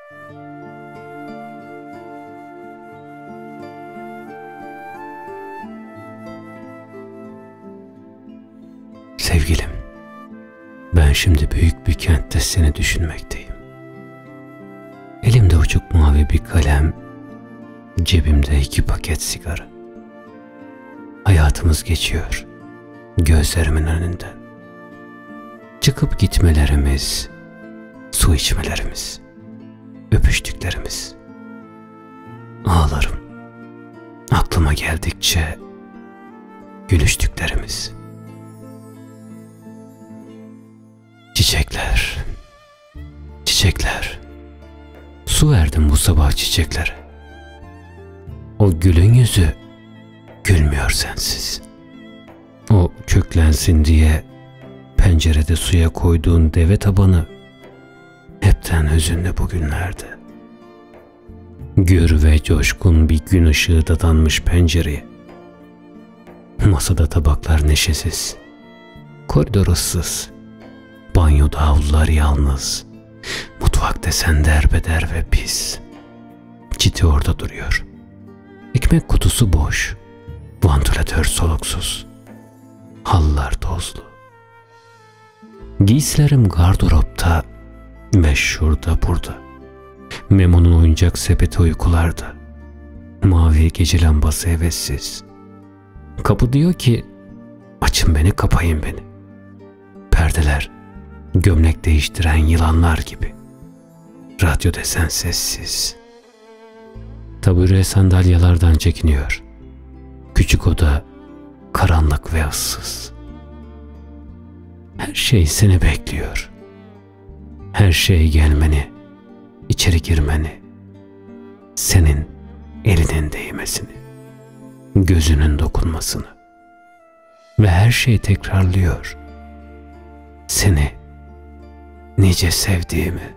Sevgilim, ben şimdi büyük bir kentte seni düşünmekteyim. Elimde uçuk mavi bir kalem, cebimde 2 paket sigara. Hayatımız geçiyor gözlerimin önünden. Çıkıp gitmelerimiz, su içmelerimiz, öpüştüklerimiz. Ağlarım aklıma geldikçe gülüştüklerimiz. Çiçekler, çiçekler. Su verdim bu sabah çiçeklere. O gülün yüzü gülmüyor sensiz. O köklensin diye pencerede suya koyduğun deve tabanı hepten hüzünlü bugünlerde. Gür ve coşkun bir gün ışığı dadanmış pencereye. Masada tabaklar neşesiz, koridor ıssız, banyoda havlular yalnız, mutfak desen derbeder ve pis. Çiti orada duruyor. Ekmek kutusu boş, vantilatör soluksuz, halılar tozlu. Giysilerim gardıropta ve şurada burada. Memo'nun oyuncak sepeti uykularda. Mavi gece lambası hevessiz. Kapı diyor ki, açın beni, kapayın beni. Perdeler gömlek değiştiren yılanlar gibi. Radyo desen sessiz. Tabure sandalyelerden çekiniyor. Küçük oda karanlık ve ıssız. Her şey seni bekliyor. Her şey gelmeni, içeri girmeni, senin elinin değmesini, gözünün dokunmasını. Ve her şey tekrarlıyor. Seni nice sevdiğimi.